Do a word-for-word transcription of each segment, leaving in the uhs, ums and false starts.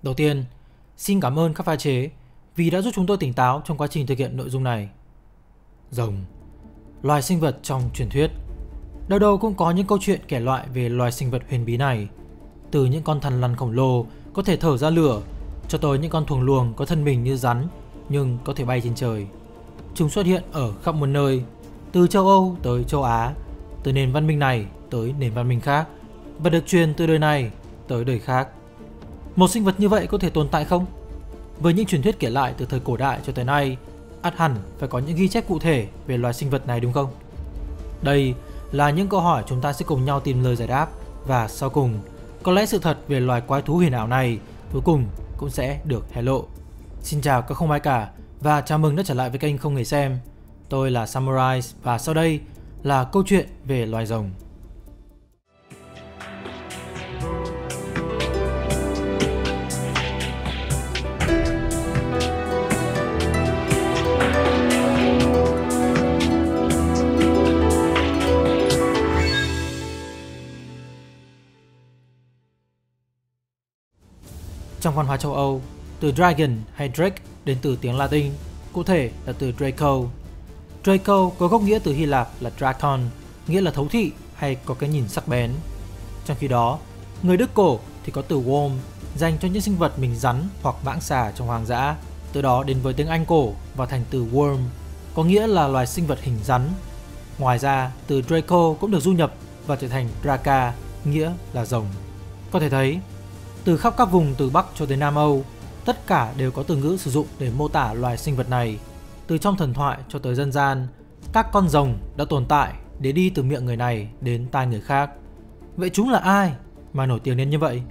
Đầu tiên, xin cảm ơn các pha chế vì đã giúp chúng tôi tỉnh táo trong quá trình thực hiện nội dung này. Rồng, loài sinh vật trong truyền thuyết. Đâu đâu cũng có những câu chuyện kể lại về loài sinh vật huyền bí này. Từ những con thằn lằn khổng lồ có thể thở ra lửa, cho tới những con thuồng luồng có thân mình như rắn nhưng có thể bay trên trời. Chúng xuất hiện ở khắp một nơi, từ châu Âu tới châu Á, từ nền văn minh này tới nền văn minh khác, và được truyền từ đời này tới đời khác. Một sinh vật như vậy có thể tồn tại không? Với những truyền thuyết kể lại từ thời cổ đại cho tới nay, ắt hẳn phải có những ghi chép cụ thể về loài sinh vật này đúng không? Đây là những câu hỏi chúng ta sẽ cùng nhau tìm lời giải đáp, và sau cùng, có lẽ sự thật về loài quái thú huyền ảo này cuối cùng cũng sẽ được hé lộ. Xin chào các không ai cả và chào mừng đã trở lại với kênh Không Hề Xem. Tôi là Samurai và sau đây là câu chuyện về loài rồng. Trong văn hóa châu Âu, từ dragon hay drake đến từ tiếng Latin, cụ thể là từ Draco. Draco có gốc nghĩa từ Hy Lạp là Drakon, nghĩa là thấu thị hay có cái nhìn sắc bén. Trong khi đó, người Đức cổ thì có từ worm, dành cho những sinh vật mình rắn hoặc mãng xà trong hoang dã. Từ đó đến với tiếng Anh cổ và thành từ worm, có nghĩa là loài sinh vật hình rắn. Ngoài ra, từ Draco cũng được du nhập và trở thành Draka, nghĩa là rồng. Có thể thấy, từ khắp các vùng từ Bắc cho tới Nam Âu, tất cả đều có từ ngữ sử dụng để mô tả loài sinh vật này. Từ trong thần thoại cho tới dân gian, các con rồng đã tồn tại để đi từ miệng người này đến tai người khác. Vậy chúng là ai mà nổi tiếng đến như vậy?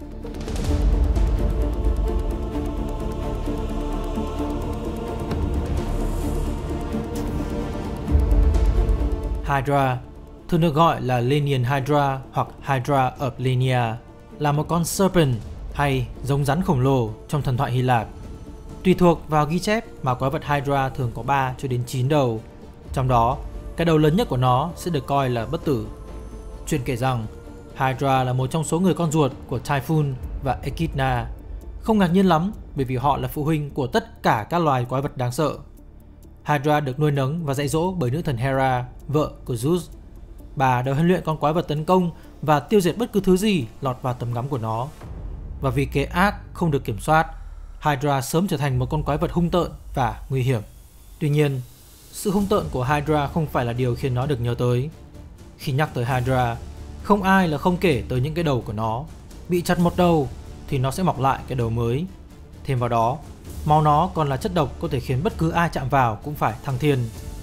Hydra, thường được gọi là Lernaean Hydra hoặc Hydra of Lernaea, là một con serpent hay giống rắn khổng lồ trong thần thoại Hy Lạp. Tùy thuộc vào ghi chép mà quái vật Hydra thường có ba cho đến chín đầu. Trong đó, cái đầu lớn nhất của nó sẽ được coi là bất tử. Truyền kể rằng Hydra là một trong số người con ruột của Typhon và Echidna. Không ngạc nhiên lắm bởi vì họ là phụ huynh của tất cả các loài quái vật đáng sợ. Hydra được nuôi nấng và dạy dỗ bởi nữ thần Hera, vợ của Zeus. Bà đã huấn luyện con quái vật tấn công và tiêu diệt bất cứ thứ gì lọt vào tầm ngắm của nó. Và vì kế ác không được kiểm soát, Hydra sớm trở thành một con quái vật hung tợn và nguy hiểm. Tuy nhiên, sự hung tợn của Hydra không phải là điều khiến nó được nhớ tới. Khi nhắc tới Hydra, không ai là không kể tới những cái đầu của nó. Bị chặt một đầu thì nó sẽ mọc lại cái đầu mới. Thêm vào đó, máu nó còn là chất độc có thể khiến bất cứ ai chạm vào cũng phải thăng thiên.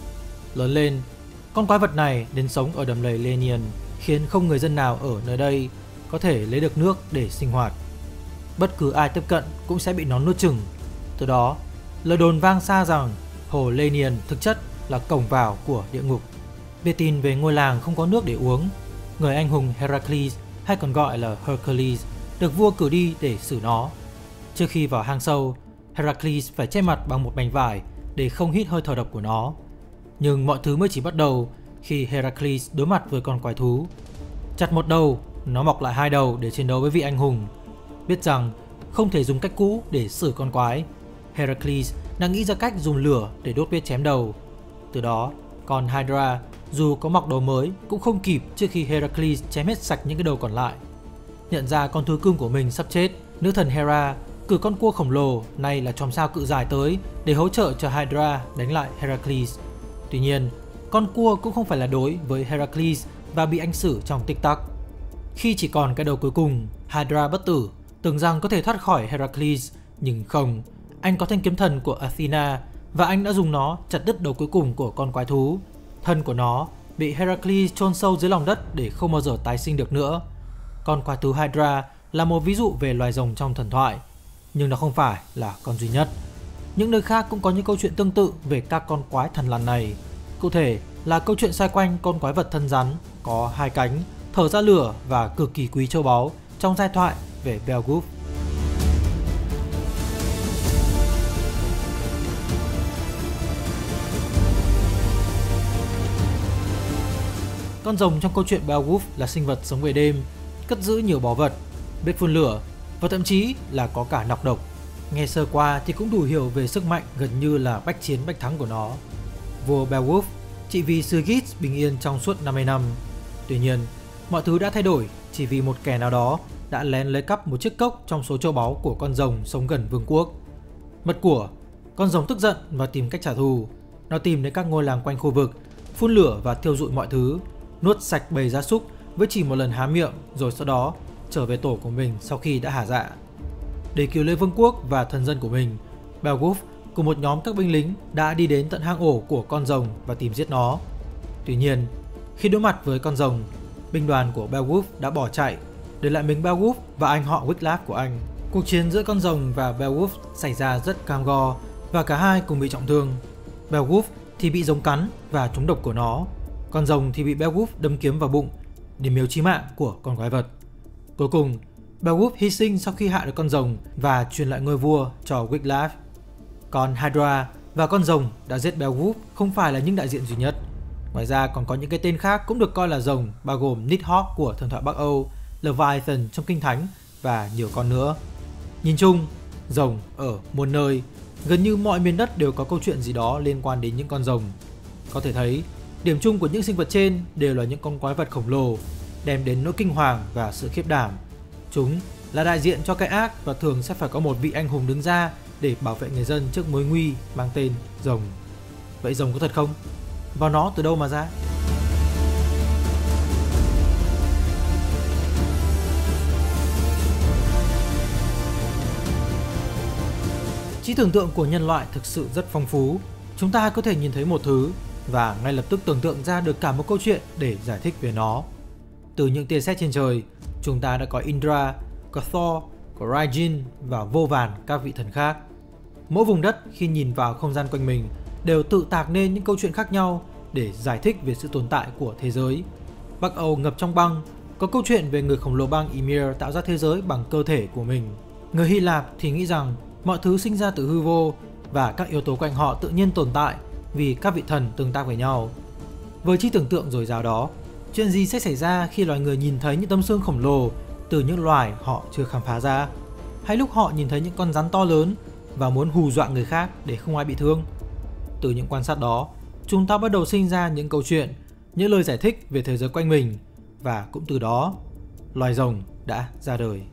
Lớn lên, con quái vật này đến sống ở đầm lầy Lernaean, khiến không người dân nào ở nơi đây có thể lấy được nước để sinh hoạt. Bất cứ ai tiếp cận cũng sẽ bị nó nuốt chửng. Từ đó, lời đồn vang xa rằng hồ Lernaean thực chất là cổng vào của địa ngục. Biết tin về ngôi làng không có nước để uống, người anh hùng Heracles hay còn gọi là Hercules được vua cử đi để xử nó. Trước khi vào hang sâu, Heracles phải che mặt bằng một mảnh vải để không hít hơi thở độc của nó. Nhưng mọi thứ mới chỉ bắt đầu khi Heracles đối mặt với con quái thú. Chặt một đầu, nó mọc lại hai đầu để chiến đấu với vị anh hùng. Biết rằng không thể dùng cách cũ để xử con quái, Heracles đã nghĩ ra cách dùng lửa để đốt vết chém đầu. Từ đó, con Hydra dù có mọc đầu mới cũng không kịp trước khi Heracles chém hết sạch những cái đầu còn lại. Nhận ra con thú cưng của mình sắp chết, nữ thần Hera cử con cua khổng lồ, nay là chòm sao cự dài tới để hỗ trợ cho Hydra đánh lại Heracles. Tuy nhiên, con cua cũng không phải là đối với Heracles và bị anh xử trong tích tắc. Khi chỉ còn cái đầu cuối cùng, Hydra bất tử, tưởng rằng có thể thoát khỏi Heracles, nhưng không. Anh có thanh kiếm thần của Athena và anh đã dùng nó chặt đứt đầu cuối cùng của con quái thú. Thân của nó bị Heracles chôn sâu dưới lòng đất để không bao giờ tái sinh được nữa. Con quái thú Hydra là một ví dụ về loài rồng trong thần thoại, nhưng nó không phải là con duy nhất. Những nơi khác cũng có những câu chuyện tương tự về các con quái thằn lằn này. Cụ thể là câu chuyện xoay quanh con quái vật thân rắn có hai cánh, thở ra lửa và cực kỳ quý châu báu trong giai thoại về Beowulf. Con rồng trong câu chuyện Beowulf là sinh vật sống về đêm, cất giữ nhiều báu vật, biết phun lửa và thậm chí là có cả nọc độc. Nghe sơ qua thì cũng đủ hiểu về sức mạnh gần như là bách chiến bách thắng của nó. Vua Beowulf chỉ vì Sturgis bình yên trong suốt năm mươi năm. Tuy nhiên, mọi thứ đã thay đổi chỉ vì một kẻ nào đó đã lén lấy cắp một chiếc cốc trong số châu báu của con rồng sống gần vương quốc. Mất của, con rồng tức giận và tìm cách trả thù. Nó tìm đến các ngôi làng quanh khu vực, phun lửa và thiêu rụi mọi thứ, nuốt sạch bầy gia súc với chỉ một lần há miệng, rồi sau đó trở về tổ của mình sau khi đã hả dạ. Để cứu lấy vương quốc và thần dân của mình, Beowulf cùng một nhóm các binh lính đã đi đến tận hang ổ của con rồng và tìm giết nó. Tuy nhiên, khi đối mặt với con rồng, binh đoàn của Beowulf đã bỏ chạy, để lại mình Beowulf và anh họ Wiglaf của anh. Cuộc chiến giữa con rồng và Beowulf xảy ra rất cam go và cả hai cùng bị trọng thương. Beowulf thì bị rồng cắn và trúng độc của nó, con rồng thì bị Beowulf đâm kiếm vào bụng, điểm yếu chí mạng của con quái vật. Cuối cùng, Beowulf hy sinh sau khi hạ được con rồng và truyền lại ngôi vua cho Wiglaf. Còn Hydra và con rồng đã giết Beowulf không phải là những đại diện duy nhất. Ngoài ra còn có những cái tên khác cũng được coi là rồng, bao gồm Nidhogg của thần thoại Bắc Âu, Leviathan trong Kinh Thánh và nhiều con nữa. Nhìn chung, rồng ở muôn nơi, gần như mọi miền đất đều có câu chuyện gì đó liên quan đến những con rồng. Có thể thấy, điểm chung của những sinh vật trên đều là những con quái vật khổng lồ, đem đến nỗi kinh hoàng và sự khiếp đảm. Chúng là đại diện cho cái ác và thường sẽ phải có một vị anh hùng đứng ra để bảo vệ người dân trước mối nguy mang tên rồng. Vậy rồng có thật không? Và nó từ đâu mà ra? Trí tưởng tượng của nhân loại thực sự rất phong phú. Chúng ta có thể nhìn thấy một thứ và ngay lập tức tưởng tượng ra được cả một câu chuyện để giải thích về nó. Từ những tia sét trên trời, chúng ta đã có Indra, có Thor, có Raijin và vô vàn các vị thần khác. Mỗi vùng đất khi nhìn vào không gian quanh mình đều tự tạc nên những câu chuyện khác nhau để giải thích về sự tồn tại của thế giới. Bắc Âu ngập trong băng, có câu chuyện về người khổng lồ băng Ymir tạo ra thế giới bằng cơ thể của mình. Người Hy Lạp thì nghĩ rằng mọi thứ sinh ra từ hư vô và các yếu tố quanh họ tự nhiên tồn tại vì các vị thần tương tác với nhau. Với trí tưởng tượng dồi dào đó, chuyện gì sẽ xảy ra khi loài người nhìn thấy những tấm xương khổng lồ từ những loài họ chưa khám phá ra? Hay lúc họ nhìn thấy những con rắn to lớn và muốn hù dọa người khác để không ai bị thương? Từ những quan sát đó, chúng ta bắt đầu sinh ra những câu chuyện, những lời giải thích về thế giới quanh mình, và cũng từ đó, loài rồng đã ra đời.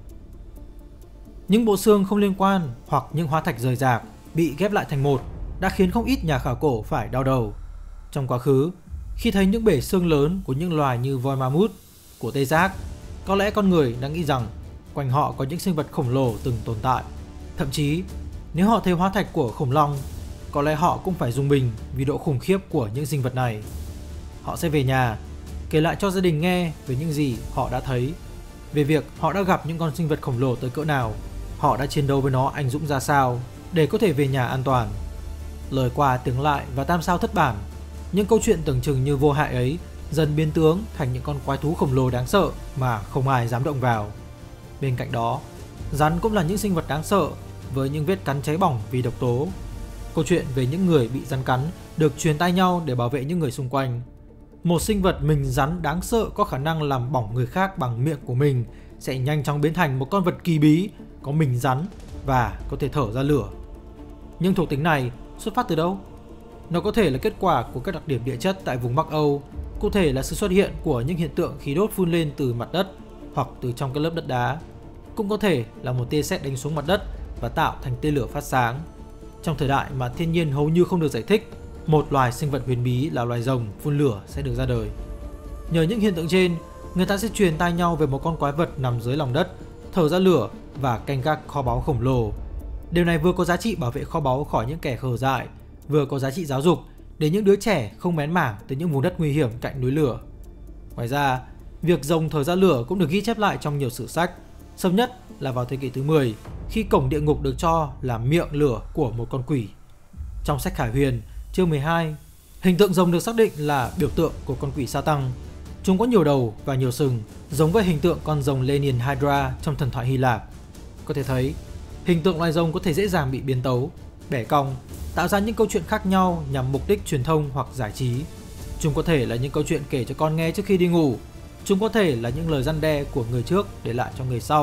Những bộ xương không liên quan hoặc những hóa thạch rời rạc bị ghép lại thành một đã khiến không ít nhà khảo cổ phải đau đầu. Trong quá khứ, khi thấy những bể xương lớn của những loài như voi ma mút của Tê Giác, có lẽ con người đã nghĩ rằng quanh họ có những sinh vật khổng lồ từng tồn tại. Thậm chí, nếu họ thấy hóa thạch của khủng long, có lẽ họ cũng phải rung mình vì độ khủng khiếp của những sinh vật này. Họ sẽ về nhà, kể lại cho gia đình nghe về những gì họ đã thấy, về việc họ đã gặp những con sinh vật khổng lồ tới cỡ nào, họ đã chiến đấu với nó anh dũng ra sao để có thể về nhà an toàn. Lời qua tiếng lại và tam sao thất bản, những câu chuyện tưởng chừng như vô hại ấy dần biến tướng thành những con quái thú khổng lồ đáng sợ mà không ai dám động vào. Bên cạnh đó, rắn cũng là những sinh vật đáng sợ với những vết cắn cháy bỏng vì độc tố. Câu chuyện về những người bị rắn cắn được truyền tai nhau để bảo vệ những người xung quanh. Một sinh vật mình rắn đáng sợ có khả năng làm bỏng người khác bằng miệng của mình sẽ nhanh chóng biến thành một con vật kỳ bí có mình rắn và có thể thở ra lửa. Nhưng thuộc tính này xuất phát từ đâu? Nó có thể là kết quả của các đặc điểm địa chất tại vùng Bắc Âu, cụ thể là sự xuất hiện của những hiện tượng khí đốt phun lên từ mặt đất hoặc từ trong các lớp đất đá. Cũng có thể là một tia sét đánh xuống mặt đất và tạo thành tia lửa phát sáng. Trong thời đại mà thiên nhiên hầu như không được giải thích, một loài sinh vật huyền bí là loài rồng phun lửa sẽ được ra đời. Nhờ những hiện tượng trên, người ta sẽ truyền tai nhau về một con quái vật nằm dưới lòng đất, thở ra lửa và canh gác kho báu khổng lồ. Điều này vừa có giá trị bảo vệ kho báu khỏi những kẻ khờ dại, vừa có giá trị giáo dục để những đứa trẻ không bén mảng từ những vùng đất nguy hiểm cạnh núi lửa. Ngoài ra, việc rồng thở ra lửa cũng được ghi chép lại trong nhiều sử sách. Sớm nhất là vào thế kỷ thứ mười, khi cổng địa ngục được cho là miệng lửa của một con quỷ. Trong sách Khải Huyền, chương mười hai, hình tượng rồng được xác định là biểu tượng của con quỷ sa tăng. Chúng có nhiều đầu và nhiều sừng, giống với hình tượng con rồng Lenin Hydra trong thần thoại Hy Lạp. Có thể thấy, hình tượng loài rồng có thể dễ dàng bị biến tấu, bẻ cong, tạo ra những câu chuyện khác nhau nhằm mục đích truyền thông hoặc giải trí. Chúng có thể là những câu chuyện kể cho con nghe trước khi đi ngủ. Chúng có thể là những lời răn đe của người trước để lại cho người sau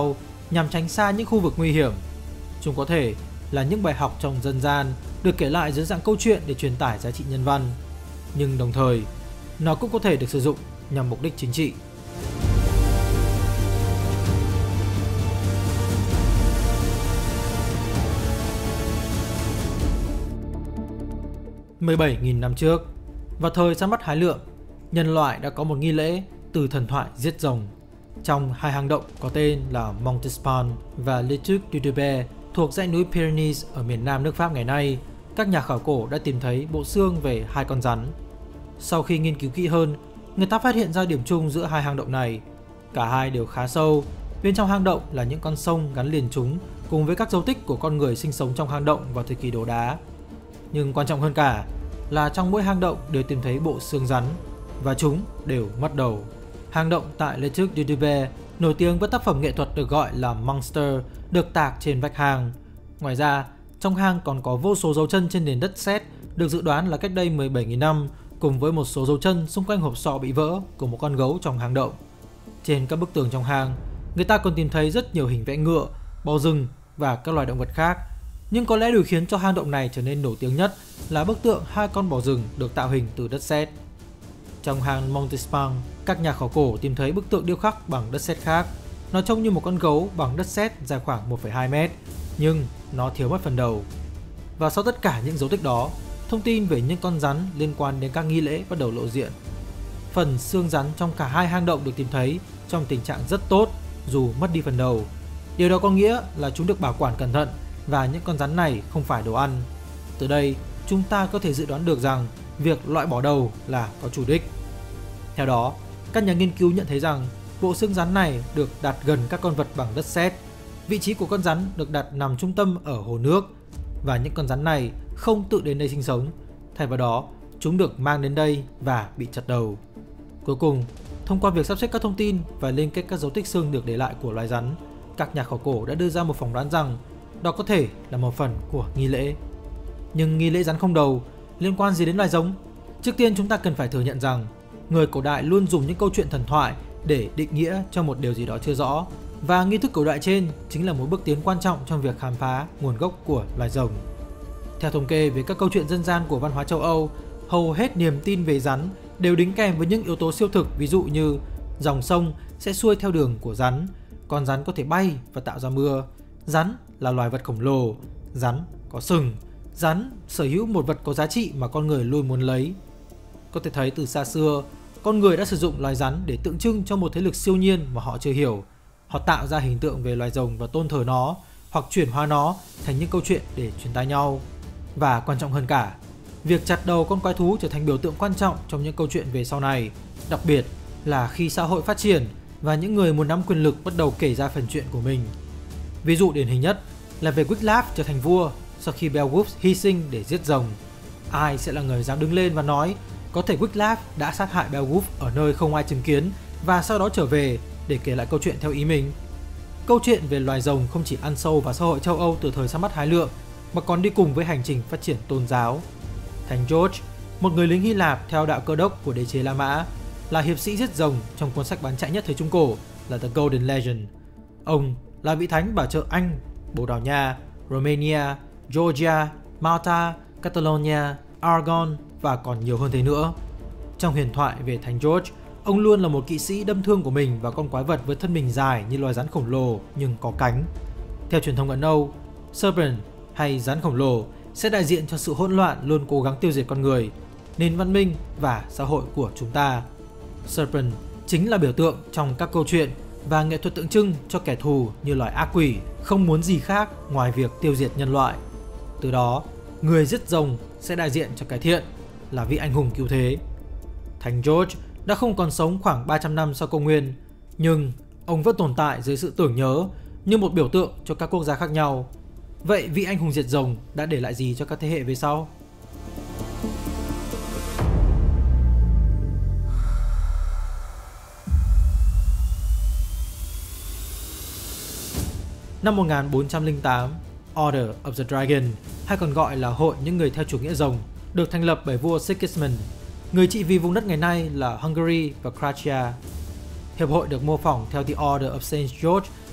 nhằm tránh xa những khu vực nguy hiểm. Chúng có thể là những bài học trong dân gian được kể lại dưới dạng câu chuyện để truyền tải giá trị nhân văn, nhưng đồng thời nó cũng có thể được sử dụng nhằm mục đích chính trị. mười bảy nghìn năm trước, vào thời săn bắt hái lượm, nhân loại đã có một nghi lễ từ thần thoại giết rồng. Trong hai hang động có tên là Montespan và Le Tuc du Dubé thuộc dãy núi Pyrenees ở miền nam nước Pháp ngày nay, các nhà khảo cổ đã tìm thấy bộ xương về hai con rắn. Sau khi nghiên cứu kỹ hơn, người ta phát hiện ra điểm chung giữa hai hang động này. Cả hai đều khá sâu, bên trong hang động là những con sông gắn liền chúng cùng với các dấu tích của con người sinh sống trong hang động vào thời kỳ đồ đá. Nhưng quan trọng hơn cả là trong mỗi hang động đều tìm thấy bộ xương rắn, và chúng đều mất đầu. Hang động tại Le Tuc du Dubé nổi tiếng với tác phẩm nghệ thuật được gọi là Monster được tạc trên vách hang. Ngoài ra, trong hang còn có vô số dấu chân trên nền đất sét được dự đoán là cách đây mười bảy nghìn năm, cùng với một số dấu chân xung quanh hộp sọ bị vỡ của một con gấu trong hang động. Trên các bức tường trong hang, người ta còn tìm thấy rất nhiều hình vẽ ngựa, bò rừng và các loài động vật khác. Nhưng có lẽ điều khiến cho hang động này trở nên nổi tiếng nhất là bức tượng hai con bò rừng được tạo hình từ đất sét. Trong hang Montespan, các nhà khảo cổ tìm thấy bức tượng điêu khắc bằng đất sét khác. Nó trông như một con gấu bằng đất sét dài khoảng một phẩy hai mét, nhưng nó thiếu mất phần đầu. Và sau tất cả những dấu tích đó, thông tin về những con rắn liên quan đến các nghi lễ bắt đầu lộ diện. Phần xương rắn trong cả hai hang động được tìm thấy trong tình trạng rất tốt dù mất đi phần đầu. Điều đó có nghĩa là chúng được bảo quản cẩn thận và những con rắn này không phải đồ ăn. Từ đây, chúng ta có thể dự đoán được rằng việc loại bỏ đầu là có chủ đích. Theo đó, các nhà nghiên cứu nhận thấy rằng bộ xương rắn này được đặt gần các con vật bằng đất sét. Vị trí của con rắn được đặt nằm trung tâm ở hồ nước, và những con rắn này không tự đến đây sinh sống. Thay vào đó, chúng được mang đến đây và bị chặt đầu. Cuối cùng, thông qua việc sắp xếp các thông tin và liên kết các dấu tích xương được để lại của loài rắn, các nhà khảo cổ đã đưa ra một phỏng đoán rằng đó có thể là một phần của nghi lễ. Nhưng nghi lễ rắn không đầu liên quan gì đến loài rồng? Trước tiên chúng ta cần phải thừa nhận rằng người cổ đại luôn dùng những câu chuyện thần thoại để định nghĩa cho một điều gì đó chưa rõ, và nghi thức cổ đại trên chính là một bước tiến quan trọng trong việc khám phá nguồn gốc của loài rồng. Theo thống kê về các câu chuyện dân gian của văn hóa châu Âu, hầu hết niềm tin về rắn đều đính kèm với những yếu tố siêu thực, ví dụ như dòng sông sẽ xuôi theo đường của rắn, con rắn có thể bay và tạo ra mưa, rắn là loài vật khổng lồ, rắn có sừng, rắn sở hữu một vật có giá trị mà con người luôn muốn lấy. Có thể thấy từ xa xưa, con người đã sử dụng loài rắn để tượng trưng cho một thế lực siêu nhiên mà họ chưa hiểu. Họ tạo ra hình tượng về loài rồng và tôn thờ nó, hoặc chuyển hóa nó thành những câu chuyện để truyền tai nhau. Và quan trọng hơn cả, việc chặt đầu con quái thú trở thành biểu tượng quan trọng trong những câu chuyện về sau này, đặc biệt là khi xã hội phát triển và những người muốn nắm quyền lực bắt đầu kể ra phần chuyện của mình. Ví dụ điển hình nhất là về Wiglaf trở thành vua sau khi Beowulf hy sinh để giết rồng. Ai sẽ là người dám đứng lên và nói có thể Wiglaf đã sát hại Beowulf ở nơi không ai chứng kiến và sau đó trở về để kể lại câu chuyện theo ý mình? Câu chuyện về loài rồng không chỉ ăn sâu vào xã hội châu Âu từ thời săn bắt hái lượm, mà còn đi cùng với hành trình phát triển tôn giáo. Thánh George, một người lính Hy Lạp theo đạo Cơ đốc của đế chế La Mã, là hiệp sĩ giết rồng trong cuốn sách bán chạy nhất thời Trung Cổ là The Golden Legend. Ông là vị thánh bảo trợ Anh, Bồ Đào Nha, Romania, Georgia, Malta, Catalonia, Aragon và còn nhiều hơn thế nữa. Trong huyền thoại về Thánh George, ông luôn là một kỵ sĩ đâm thương của mình vào con quái vật với thân mình dài như loài rắn khổng lồ nhưng có cánh. Theo truyền thông Ấn Âu, Serpent hay rắn khổng lồ sẽ đại diện cho sự hỗn loạn luôn cố gắng tiêu diệt con người, nền văn minh và xã hội của chúng ta. Serpent chính là biểu tượng trong các câu chuyện và nghệ thuật tượng trưng cho kẻ thù như loài ác quỷ không muốn gì khác ngoài việc tiêu diệt nhân loại. Từ đó, người giết rồng sẽ đại diện cho cái thiện, là vị anh hùng cứu thế. Thánh George đã không còn sống khoảng ba trăm năm sau công nguyên, nhưng ông vẫn tồn tại dưới sự tưởng nhớ như một biểu tượng cho các quốc gia khác nhau. Vậy vị anh hùng diệt rồng đã để lại gì cho các thế hệ về sau? Năm một nghìn bốn trăm lẻ tám, Order of the Dragon, hay còn gọi là Hội những người theo chủ nghĩa rồng, được thành lập bởi vua Sigismund, người trị vì vùng đất ngày nay là Hungary và Croatia. Hiệp hội được mô phỏng theo The Order of Saint George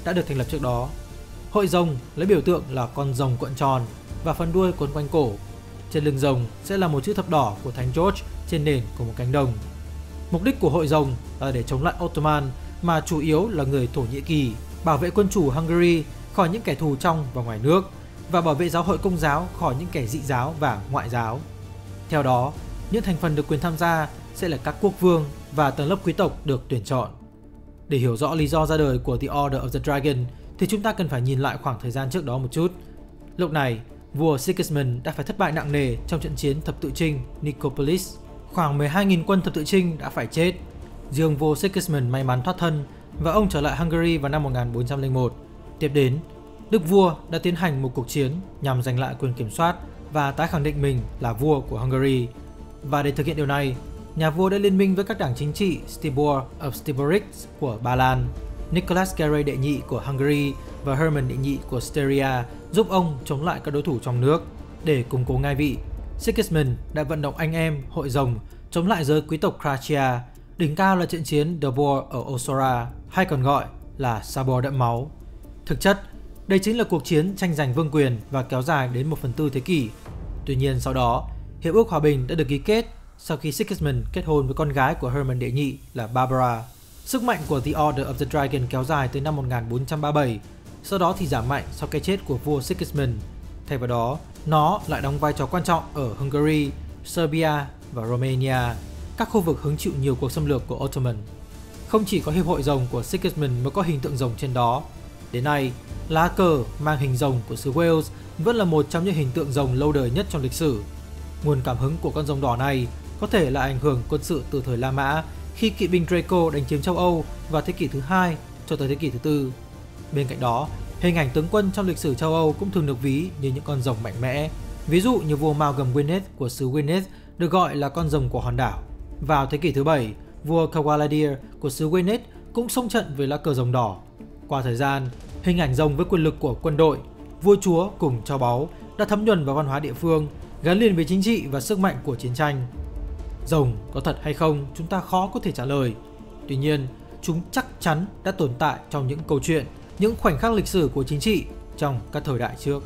đã được thành lập trước đó. Hội rồng lấy biểu tượng là con rồng cuộn tròn và phần đuôi quấn quanh cổ. Trên lưng rồng sẽ là một chữ thập đỏ của Thánh George trên nền của một cánh đồng. Mục đích của hội rồng là để chống lại Ottoman, mà chủ yếu là người Thổ Nhĩ Kỳ, bảo vệ quân chủ Hungary khỏi những kẻ thù trong và ngoài nước, và bảo vệ giáo hội Công giáo khỏi những kẻ dị giáo và ngoại giáo. Theo đó, những thành phần được quyền tham gia sẽ là các quốc vương và tầng lớp quý tộc được tuyển chọn. Để hiểu rõ lý do ra đời của The Order of the Dragon thì chúng ta cần phải nhìn lại khoảng thời gian trước đó một chút. Lúc này, vua Sigismund đã phải thất bại nặng nề trong trận chiến thập tự chinh Nicopolis. Khoảng mười hai nghìn quân thập tự chinh đã phải chết. Riêng vua Sigismund may mắn thoát thân và ông trở lại Hungary vào năm một nghìn bốn trăm lẻ một. Tiếp đến, đức vua đã tiến hành một cuộc chiến nhằm giành lại quyền kiểm soát và tái khẳng định mình là vua của Hungary. Và để thực hiện điều này, nhà vua đã liên minh với các đảng chính trị Tibor of Stiboric của Ba Lan, Nicholas Garay đệ nhị của Hungary và Herman đệ nhị của Styria giúp ông chống lại các đối thủ trong nước. Để củng cố ngai vị, Sigismund đã vận động anh em hội rồng chống lại giới quý tộc Kratia. Đỉnh cao là trận chiến Dobor ở Osora, hay còn gọi là Sabor đẫm máu. Thực chất, đây chính là cuộc chiến tranh giành vương quyền và kéo dài đến một phần tư thế kỷ. Tuy nhiên sau đó, hiệp ước hòa bình đã được ký kết sau khi Sigismund kết hôn với con gái của Herman đệ nhị là Barbara. Sức mạnh của The Order of the Dragon kéo dài tới năm một nghìn bốn trăm ba mươi bảy, sau đó thì giảm mạnh sau cái chết của vua Sigismund. Thay vào đó, nó lại đóng vai trò quan trọng ở Hungary, Serbia và Romania, các khu vực hứng chịu nhiều cuộc xâm lược của Ottoman. Không chỉ có hiệp hội rồng của Sigismund mới có hình tượng rồng trên đó. Đến nay, lá cờ mang hình rồng của xứ Wales vẫn là một trong những hình tượng rồng lâu đời nhất trong lịch sử. Nguồn cảm hứng của con rồng đỏ này có thể là ảnh hưởng quân sự từ thời La Mã, khi kỵ binh Draco đánh chiếm châu Âu vào thế kỷ thứ hai cho tới thế kỷ thứ tư. Bên cạnh đó, hình ảnh tướng quân trong lịch sử châu Âu cũng thường được ví như những con rồng mạnh mẽ. Ví dụ như vua Malcolm Gwynedd của xứ Gwynedd được gọi là con rồng của hòn đảo. Vào thế kỷ thứ bảy, vua Cawaladir của xứ Gwynedd cũng xông trận với lá cờ rồng đỏ. Qua thời gian, hình ảnh rồng với quyền lực của quân đội, vua chúa cùng châu báu đã thấm nhuần vào văn hóa địa phương, gắn liền với chính trị và sức mạnh của chiến tranh. Rồng có thật hay không chúng ta khó có thể trả lời. Tuy nhiên, chúng chắc chắn đã tồn tại trong những câu chuyện, những khoảnh khắc lịch sử của chính trị trong các thời đại trước.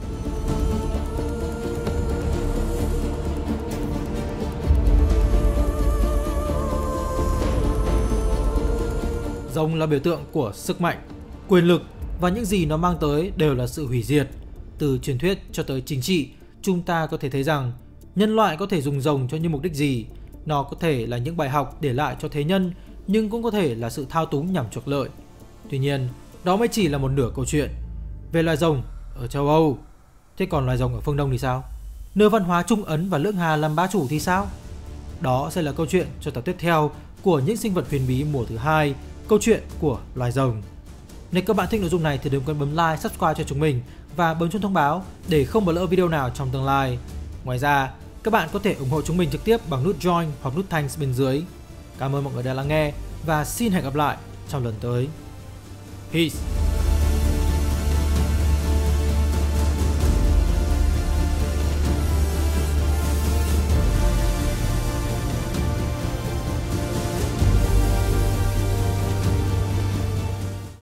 Rồng là biểu tượng của sức mạnh, quyền lực và những gì nó mang tới đều là sự hủy diệt. Từ truyền thuyết cho tới chính trị, chúng ta có thể thấy rằng nhân loại có thể dùng rồng cho những mục đích gì. Nó có thể là những bài học để lại cho thế nhân, nhưng cũng có thể là sự thao túng nhằm trục lợi. Tuy nhiên, đó mới chỉ là một nửa câu chuyện. Về loài rồng ở châu Âu, thế còn loài rồng ở phương Đông thì sao? Nơi văn hóa Trung Ấn và Lưỡng Hà làm bá chủ thì sao? Đó sẽ là câu chuyện cho tập tiếp theo của những sinh vật huyền bí mùa thứ hai, câu chuyện của loài rồng. Nếu các bạn thích nội dung này thì đừng quên bấm like, subscribe cho chúng mình và bấm chuông thông báo để không bỏ lỡ video nào trong tương lai. Ngoài ra, các bạn có thể ủng hộ chúng mình trực tiếp bằng nút Join hoặc nút Thanks bên dưới. Cảm ơn mọi người đã lắng nghe và xin hẹn gặp lại trong lần tới. Peace!